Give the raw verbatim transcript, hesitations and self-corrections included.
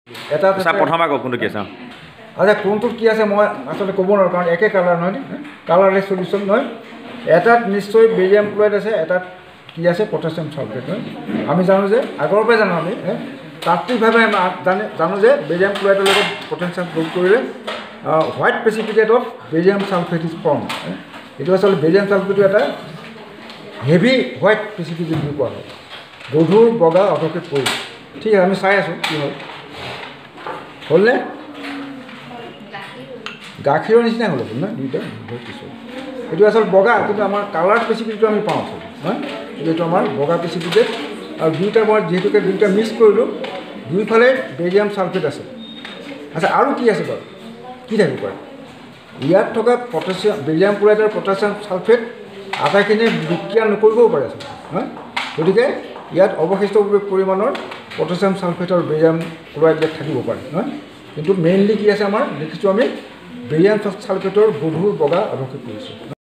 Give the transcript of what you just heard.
এটা স্যার প্রথমে আকৌ কোনটো কি আছে আচ্ছা কোনটো কি আছে মই আসলে ক'ব নোৱাৰোঁ কাৰণ একে কালাৰ নহয় কালাৰলেছ সলিউশ্যন নহয় এটাত নিশ্চয় বেৰিয়াম ক্লৰাইড আছে এটাত কি আছে পটাছিয়াম সালফেট নহয় আমি জানো যে আগৰ পৰাই জানো আমি তাত্ত্বিকভাৱে আমি জানে জানো যে বেৰিয়াম ক্লৰাইডৰ লগত পটাছিয়াম যোগ কৰিলে white precipitate of barium sulphate is form এইটো আচলতে বেৰিয়াম সালফেটটো এটা হেভি হোৱাইট প্ৰেচিপিটেট বুলি কোৱা হয় গধুৰ বগা অৱশেষ পৰি ঠিক আছে আমি চাই আছোঁ কি হ'ল হ'লনে গাখীৰৰ নিচিনা হ'ল না দুইটা বহুত কিছু এইটো আচলতে বগা কিন্তু আমাৰ কালাৰ প্ৰেচিপিটেটটো আমি পাওঁ আচলতে হয় এইটো আমাৰ বগা প্ৰেচিপিটেট আৰু দুইটা মই যিহেতুকে দুইটা মিক্স কৰিলোঁ দুইফালে বেৰিয়াম সালফেট আছে আচ্ছা আৰু কি আছে বাৰু কি থাকিব পাৰে ইয়াত থকা পটাছিয়াম বেৰিয়াম ক্লৰাইড আৰু পটাছিয়াম সালফেট আটাইখিনি বিক্ৰিয়া নকৰিবও পাৰে আচলতে হয় গতিকে ইয়াত অৱশিষ্ট পৰিমাণৰ পটাছিয়াম সালফেট আৰু বেৰিয়াম ক্লৰাইড থাকিব পাৰে হয় কিন্তু মেইনলি কি আছে আমাৰ দেখিছোঁ আমি বেৰিয়াম সালফেটৰ গধুৰ বগা অৱশেষ কৰিছোঁ।